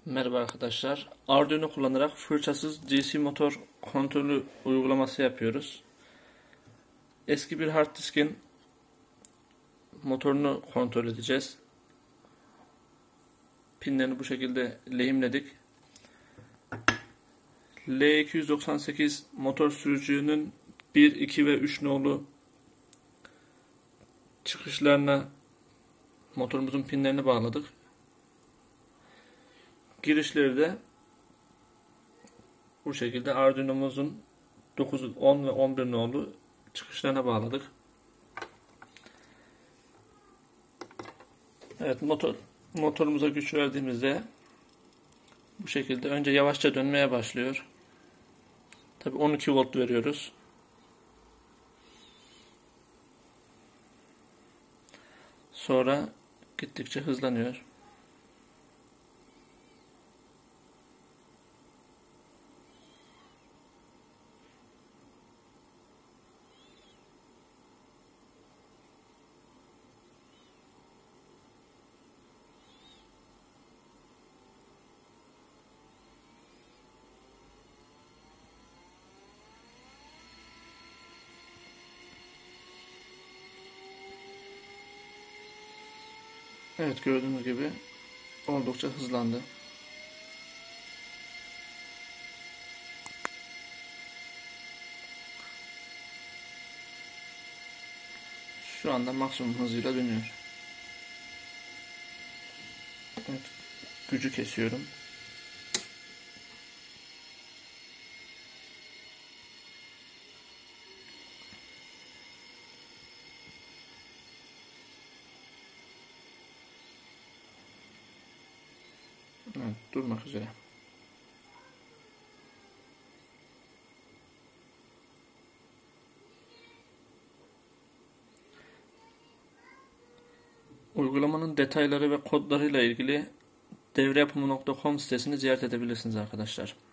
Merhaba arkadaşlar. Arduino kullanarak fırçasız DC motor kontrolü uygulaması yapıyoruz. Eski bir hard diskin motorunu kontrol edeceğiz. Pinlerini bu şekilde lehimledik. L298 motor sürücüğünün 1, 2 ve 3 nolu çıkışlarına motorumuzun pinlerini bağladık. Girişleri de bu şekilde Arduino'muzun 9, 10 ve 11 nolu çıkışlarına bağladık. Evet, motorumuza güç verdiğimizde bu şekilde önce yavaşça dönmeye başlıyor. Tabii 12 volt veriyoruz. Sonra gittikçe hızlanıyor. Evet, gördüğünüz gibi oldukça hızlandı. Şu anda maksimum hızıyla dönüyor. Evet, gücü kesiyorum. Evet, durmak üzere. Uygulamanın detayları ve kodlarıyla ilgili devreyapımı.com sitesini ziyaret edebilirsiniz arkadaşlar.